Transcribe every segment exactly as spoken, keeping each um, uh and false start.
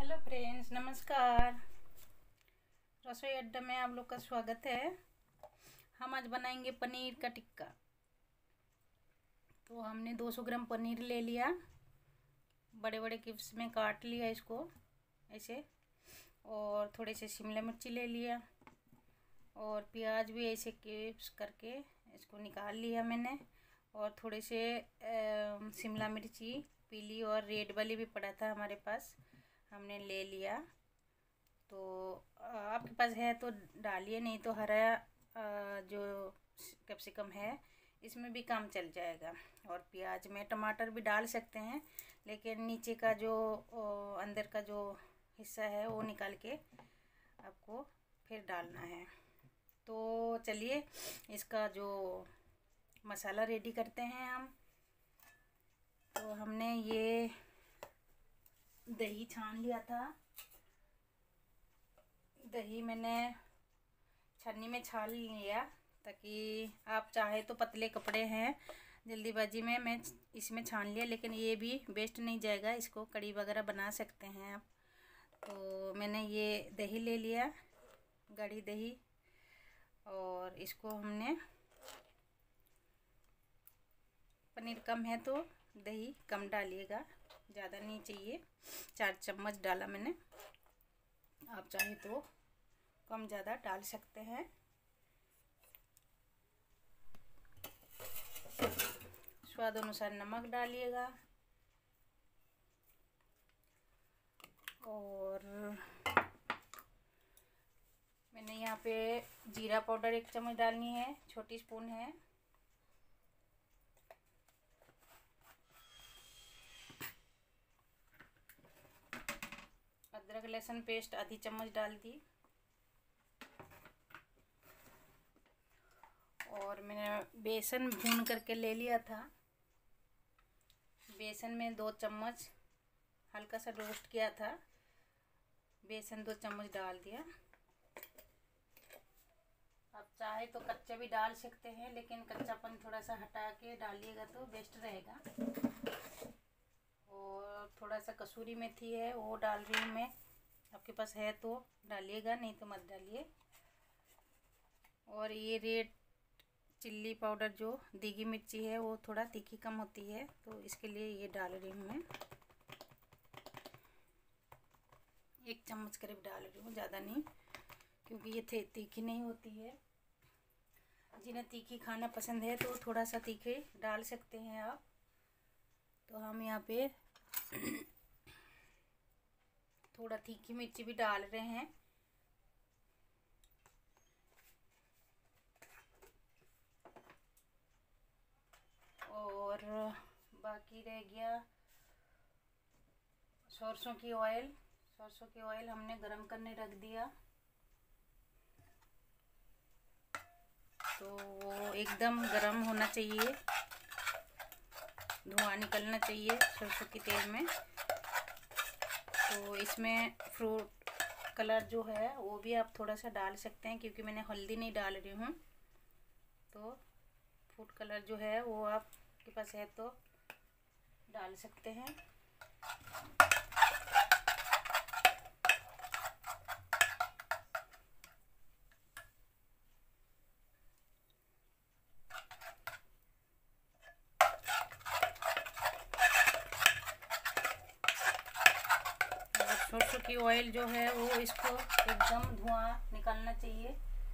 Hello friends, नमस्कार। रसोई अड्डा में आप लोग का स्वागत है। हम आज बनाएंगे पनीर का टिक्का। तो हमने दो सौ ग्राम पनीर ले लिया, बड़े बड़े क्यूब्स में काट लिया इसको ऐसे, और थोड़े से शिमला मिर्ची ले लिया और प्याज भी ऐसे क्यूब्स करके इसको निकाल लिया मैंने। और थोड़े से शिमला मिर्ची पीली और रेड वाली भी पड़ा था हमारे पास, हमने ले लिया। तो आपके पास है तो डालिए, नहीं तो हरा जो कैप्सिकम है इसमें भी काम चल जाएगा। और प्याज में टमाटर भी डाल सकते हैं, लेकिन नीचे का जो अंदर का जो हिस्सा है वो निकाल के आपको फिर डालना है। तो चलिए इसका जो मसाला रेडी करते हैं हम। तो हमने ये दही छान लिया था। दही मैंने छन्नी में छान लिया, ताकि आप चाहे तो पतले कपड़े हैं जल्दीबाजी में मैं इसमें छान लिया, लेकिन ये भी वेस्ट नहीं जाएगा, इसको कड़ी वगैरह बना सकते हैं आप। तो मैंने ये दही ले लिया, गाढ़ी दही, और इसको हमने, पनीर कम है तो दही कम डालिएगा, ज़्यादा नहीं चाहिए। चार चम्मच डाला मैंने, आप चाहे तो कम ज़्यादा डाल सकते हैं। स्वाद अनुसार नमक डालिएगा, और मैंने यहाँ पे जीरा पाउडर एक चम्मच डालनी है, छोटी स्पून है। अदरक लहसुन पेस्ट आधी चम्मच डाल दी, और मैंने बेसन भून करके ले लिया था। बेसन में दो चम्मच हल्का सा रोस्ट किया था, बेसन दो चम्मच डाल दिया। आप चाहे तो कच्चा भी डाल सकते हैं, लेकिन कच्चापन थोड़ा सा हटा के डालिएगा तो बेस्ट रहेगा। और थोड़ा सा कसूरी मेथी है वो डाल रही हूँ मैं, आपके पास है तो डालिएगा, नहीं तो मत डालिए। और ये रेड चिल्ली पाउडर जो देगी मिर्ची है वो थोड़ा तीखी कम होती है, तो इसके लिए ये डाल रही हूँ मैं। एक चम्मच करीब डाल रही हूँ, ज़्यादा नहीं, क्योंकि ये थे तीखी नहीं होती है। जिन्हें तीखी खाना पसंद है तो थोड़ा सा तीखे डाल सकते हैं आप। तो हम यहाँ पे थोड़ा तीखी मिर्ची भी डाल रहे हैं। और बाकी रह गया सरसों की ऑयल। सरसों की ऑयल हमने गरम करने रख दिया, तो वो एकदम गरम होना चाहिए, धुआं निकलना चाहिए सरसों के तेल में। तो इसमें फ्रूट कलर जो है वो भी आप थोड़ा सा डाल सकते हैं, क्योंकि मैंने हल्दी नहीं डाल रही हूँ। तो फूड कलर जो है वो आपके पास है तो डाल सकते हैं। सरसों की ऑयल जो है वो इसको एकदम धुआं निकालना चाहिए,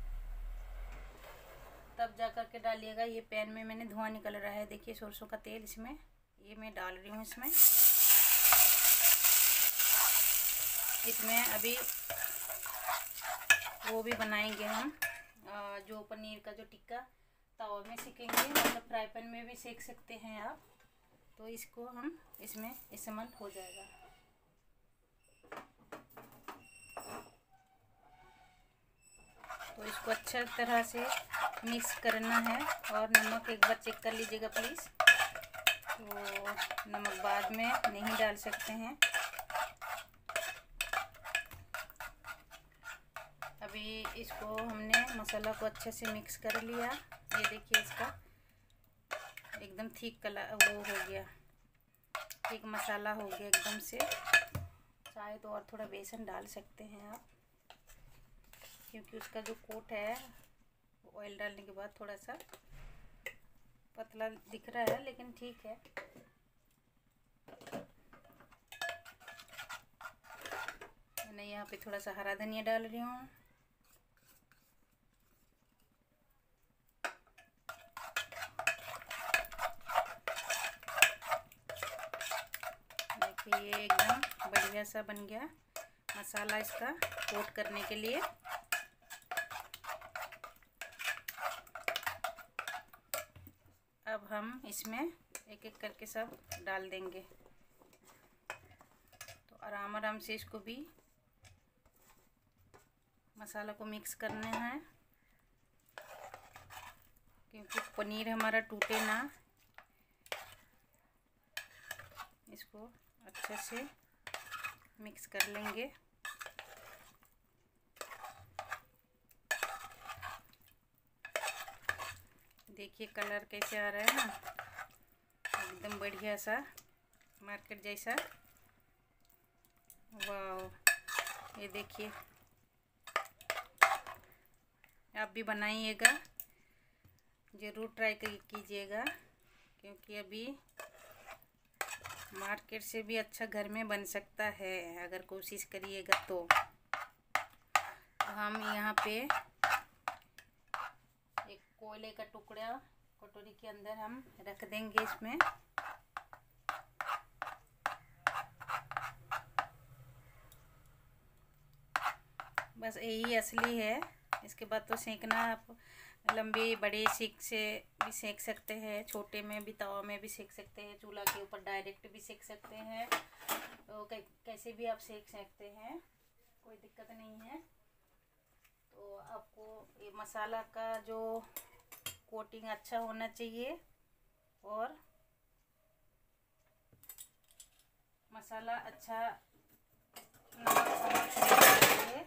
तब जा कर के डालिएगा। ये पैन में मैंने धुआं निकल रहा है, देखिए सरसों का तेल इसमें, ये मैं डाल रही हूँ इसमें। इसमें अभी वो भी बनाएंगे हम, जो पनीर का जो टिक्का तवा में सेकेंगे, मतलब फ्राई पैन में भी सेक सकते हैं आप। तो इसको हम इसमें इस्तेमाल हो जाएगा। तो इसको अच्छा तरह से मिक्स करना है, और नमक एक बार चेक कर लीजिएगा प्लीज़। तो नमक बाद में नहीं डाल सकते हैं। अभी इसको हमने मसाला को अच्छे से मिक्स कर लिया। ये देखिए इसका एकदम थिक कलर वो हो गया, थिक मसाला हो गया एकदम से। चाहे चाहे तो और थोड़ा बेसन डाल सकते हैं आप, क्योंकि उसका जो कोट है ऑयल डालने के बाद थोड़ा सा पतला दिख रहा है, लेकिन ठीक है। मैंने यहाँ पे थोड़ा सा हरा धनिया डाल रही हूँ। देखिए ये एकदम बढ़िया सा बन गया मसाला इसका कोट करने के लिए। अब हम इसमें एक एक करके सब डाल देंगे। तो आराम आराम से इसको भी मसाला को मिक्स करना है, क्योंकि पनीर हमारा टूटे ना। इसको अच्छे से मिक्स कर लेंगे। देखिए कलर कैसे आ रहा है ना, एकदम बढ़िया सा मार्केट जैसा। वाह, ये देखिए आप भी बनाइएगा, ज़रूर ट्राई कीजिएगा, क्योंकि अभी मार्केट से भी अच्छा घर में बन सकता है अगर कोशिश करिएगा तो। हम यहाँ पे एक कोयले का टुकड़ा कटोरी के अंदर हम रख देंगे इसमें। बस यही असली है। इसके बाद तो सेकना आप लंबी बड़ी सीख से भी सेक सकते हैं, छोटे में भी तवा में भी सेक सकते हैं, चूल्हा के ऊपर डायरेक्ट भी सेक सकते हैं। तो कैसे भी आप सेक सकते हैं, कोई दिक्कत नहीं है। तो आपको ये मसाला का जो कोटिंग अच्छा होना चाहिए और मसाला अच्छा नमक समझ होना चाहिए।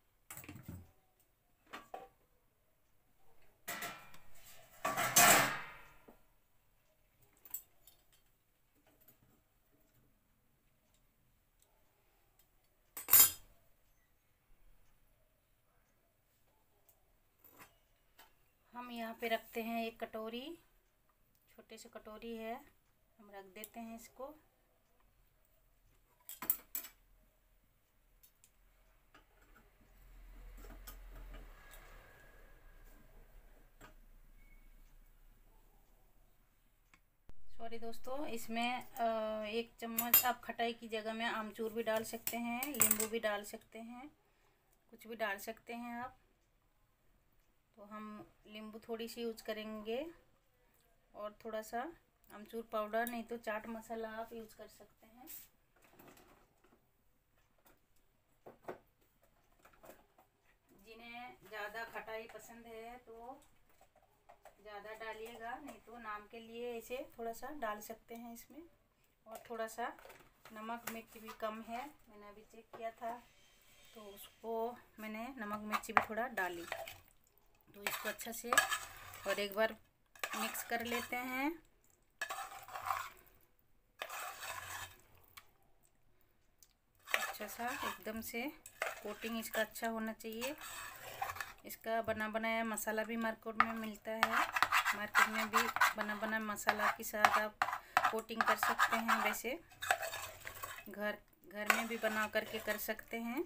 हम यहाँ पे रखते हैं एक कटोरी, छोटे से कटोरी है, हम रख देते हैं इसको। सॉरी दोस्तों, इसमें एक चम्मच आप खटाई की जगह में आमचूर भी डाल सकते हैं, नींबू भी डाल सकते हैं, कुछ भी डाल सकते हैं आप। तो हम नींबू थोड़ी सी यूज करेंगे और थोड़ा सा अमचूर पाउडर, नहीं तो चाट मसाला आप यूज कर सकते हैं। जिन्हें ज़्यादा खटाई पसंद है तो ज़्यादा डालिएगा, नहीं तो नाम के लिए ऐसे थोड़ा सा डाल सकते हैं इसमें। और थोड़ा सा नमक मिर्च भी कम है, मैंने अभी चेक किया था, तो उसको मैंने नमक मिर्च भी थोड़ा डाली। तो इसको अच्छा से और एक बार मिक्स कर लेते हैं। अच्छा सा एकदम से कोटिंग इसका अच्छा होना चाहिए। इसका बना बनाया मसाला भी मार्केट में मिलता है, मार्केट में भी बना बना मसाला के साथ आप कोटिंग कर सकते हैं। वैसे घर घर में भी बना करके कर सकते हैं।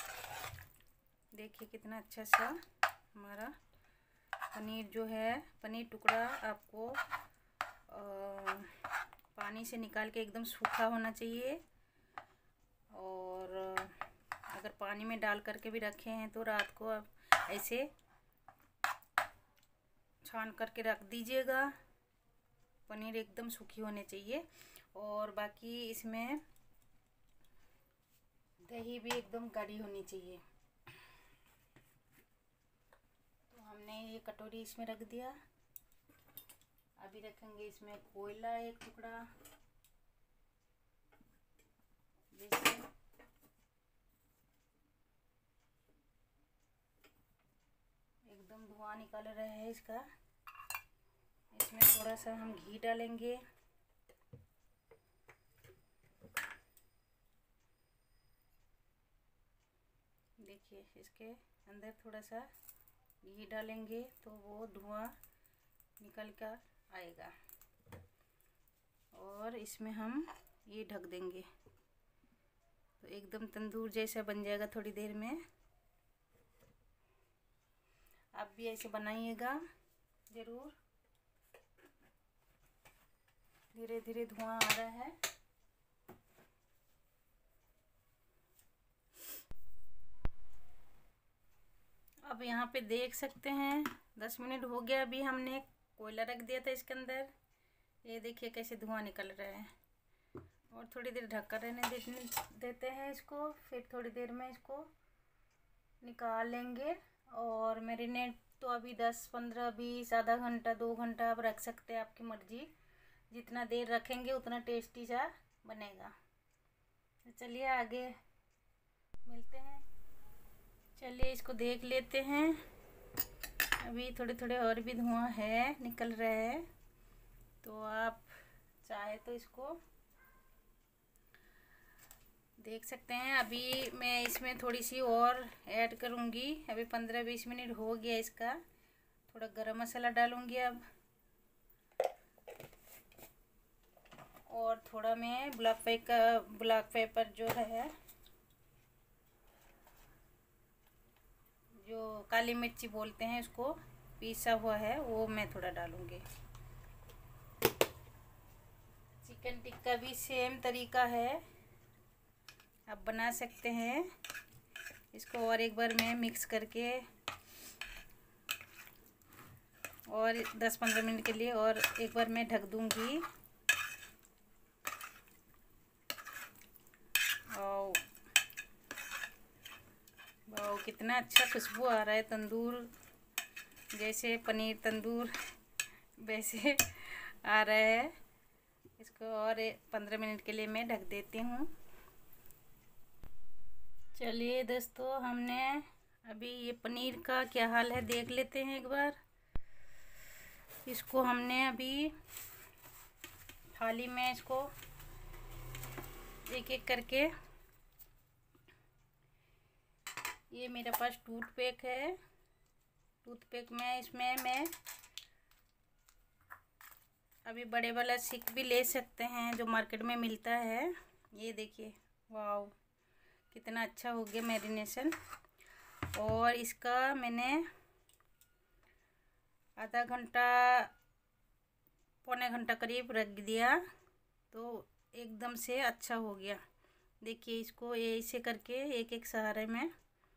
देखिए कितना अच्छा सा हमारा पनीर जो है, पनीर टुकड़ा आपको आ, पानी से निकाल के एकदम सूखा होना चाहिए। और अगर पानी में डाल करके भी रखे हैं तो रात को आप ऐसे छान करके रख दीजिएगा। पनीर एकदम सूखी होने चाहिए। और बाकी इसमें दही भी एकदम गाढ़ी होनी चाहिए। तो हमने ये कटोरी इसमें रख दिया। अभी रखेंगे इसमें कोयला एक टुकड़ा, जैसे एकदम धुआं निकल रहा है इसका। इसमें थोड़ा सा हम घी डालेंगे। देखिए इसके अंदर थोड़ा सा घी डालेंगे तो वो धुआं निकल कर आएगा और इसमें हम ये ढक देंगे तो एकदम तंदूर जैसा बन जाएगा थोड़ी देर में। आप भी ऐसे बनाइएगा ज़रूर। धीरे धीरे धुआं आ रहा है। अब यहाँ पे देख सकते हैं दस मिनट हो गया। अभी हमने कोयला रख दिया था इसके अंदर। ये देखिए कैसे धुआं निकल रहा है। और थोड़ी देर ढक्कन रहने देने देते हैं इसको। फिर थोड़ी देर में इसको निकाल लेंगे। और मैरिनेट तो अभी दस पंद्रह बीस आधा घंटा दो घंटा आप रख सकते हैं, आपकी मर्जी। जितना देर रखेंगे उतना टेस्टी सा बनेगा। तो चलिए आगे मिलते हैं। चलिए इसको देख लेते हैं। अभी थोड़े थोड़े और भी धुआं है, निकल रहा है। तो आप चाहे तो इसको देख सकते हैं। अभी मैं इसमें थोड़ी सी और ऐड करूँगी। अभी पंद्रह बीस मिनट हो गया इसका। थोड़ा गरम मसाला डालूँगी अब। और थोड़ा मैं ब्लैक पेपर ब्लैक पेपर जो है, जो काली मिर्ची बोलते हैं उसको, पीसा हुआ है, वो मैं थोड़ा डालूँगी। चिकन टिक्का भी सेम तरीका है, आप बना सकते हैं। इसको और एक बार मैं मिक्स करके और दस पंद्रह मिनट के लिए और एक बार मैं ढक दूँगी। और वाह कितना अच्छा खुशबू आ रहा है। तंदूर जैसे पनीर तंदूर वैसे आ रहा है। इसको और पंद्रह मिनट के लिए मैं ढक देती हूँ। चलिए दोस्तों, हमने अभी ये पनीर का क्या हाल है देख लेते हैं एक बार। इसको हमने अभी थाली में इसको एक एक करके, ये मेरे पास टूथपिक है। टूथपिक में इसमें मैं अभी बड़े वाला सिक भी ले सकते हैं जो मार्केट में मिलता है। ये देखिए वाव कितना अच्छा हो गया मैरिनेशन। और इसका मैंने आधा घंटा पौने घंटा करीब रख दिया तो एकदम से अच्छा हो गया। देखिए इसको ऐसे करके एक एक सहारे में,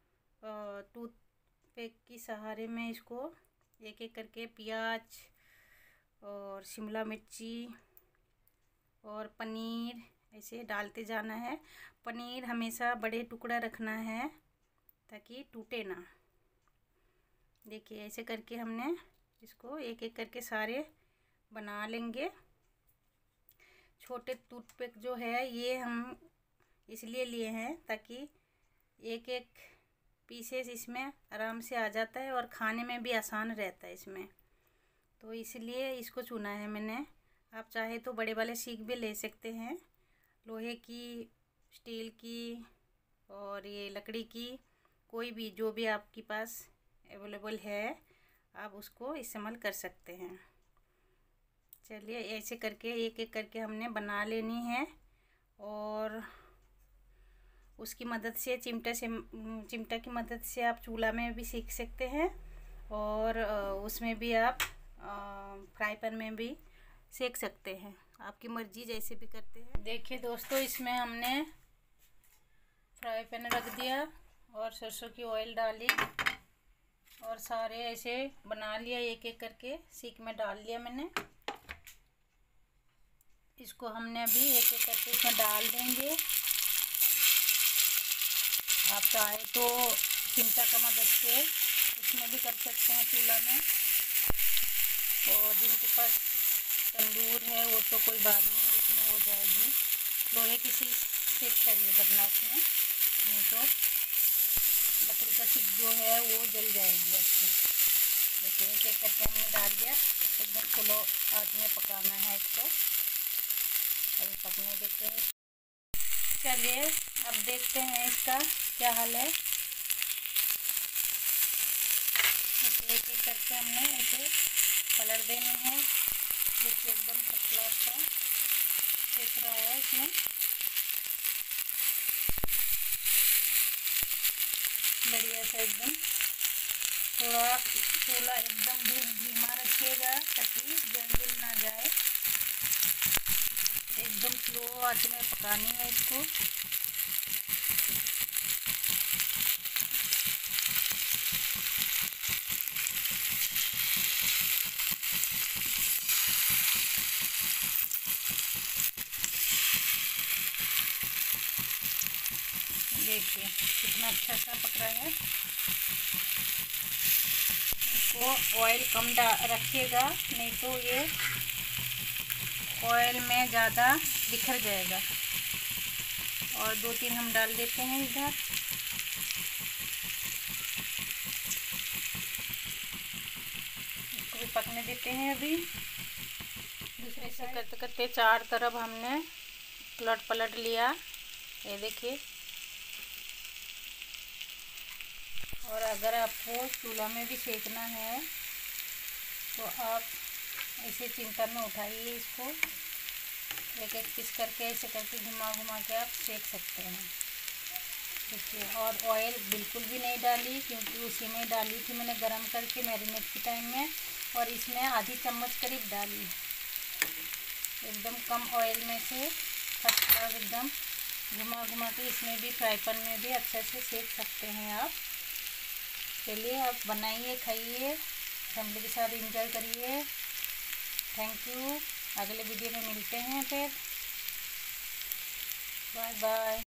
टूथपिक की सहारे में इसको एक एक करके प्याज और शिमला मिर्ची और पनीर ऐसे डालते जाना है। पनीर हमेशा बड़े टुकड़ा रखना है ताकि टूटे ना। देखिए ऐसे करके हमने इसको एक एक करके सारे बना लेंगे। छोटे टूथपिक जो है ये हम इसलिए लिए हैं ताकि एक एक पीसेस इसमें आराम से आ जाता है और खाने में भी आसान रहता है इसमें, तो इसलिए इसको चुना है मैंने। आप चाहे तो बड़े वाले सीख भी ले सकते हैं, लोहे की, स्टील की और ये लकड़ी की, कोई भी जो भी आपके पास अवेलेबल है आप उसको इस्तेमाल कर सकते हैं। चलिए ऐसे करके एक एक करके हमने बना लेनी है और उसकी मदद से चिमटा से चिमटा की मदद से आप चूल्हा में भी सेक सकते हैं और उसमें भी आप फ्राई पैन में भी सेक सकते हैं, आपकी मर्जी जैसे भी करते हैं। देखिए दोस्तों, इसमें हमने फ्राई पैन रख दिया और सरसों की ऑयल डाली और सारे ऐसे बना लिया, एक एक करके सीख में डाल लिया मैंने। इसको हमने अभी एक एक करके इसमें डाल देंगे। आप चाहे तो चिमटा का मदद से इसमें भी कर सकते हैं चूल्हा में। और जिनके पास तंदूर है वो तो कोई बात नहीं, उसमें हो जाएगी। लोहे की सीख सेक चाहिए वरना उसमें नहीं तो लकड़ी का सीख जो है वो जल जाएगी आपकी। देखिए एक एक करके हमने डाल दिया। एकदम स्लो आंच में पकाना है इसको, अभी पकने देते हैं। चलिए अब देखते हैं इसका क्या हाल है। के हमने ऐसे पलट देने हैं। देखिए एकदम फर्स्ट क्लास का सेक रहा है इसमें। बढ़िया सा एकदम। थोड़ा चूल्हा एकदम भी धीमा रखिएगा ताकि जल जल ना जाए। एकदम स्लो आंच में पकानी है इसको। देखिए कितना अच्छा सा पक रहा है। इसको ऑयल कम रखिएगा, नहीं तो ये ऑयल में ज़्यादा बिखर जाएगा। और दो तीन हम डाल देते हैं इधर। इसको भी पकने देते हैं अभी। दूसरे से करते करते चार तरफ हमने उलट पलट लिया, ये देखिए। और अगर आपको चूल्हा में भी सेकना है तो आप ऐसे चिमटा में उठाइए इसको, एक एक पीस करके ऐसे करके घुमा घुमा के आप सेक सकते हैं। देखिए, और ऑयल बिल्कुल भी नहीं डाली, क्योंकि उसी में डाली थी मैंने गरम करके मैरिनेट के टाइम में, और इसमें आधी चम्मच करीब डाली। एकदम कम ऑयल में से फर्स्ट क्लास एकदम घुमा घुमा के इसमें भी फ्राई पैन में भी अच्छे से सेक सकते हैं आप। चलिए आप बनाइए, खाइए, फैमिली के साथ एंजॉय करिए। Thank you. अगले वीडियो में मिलते हैं फिर। Bye bye.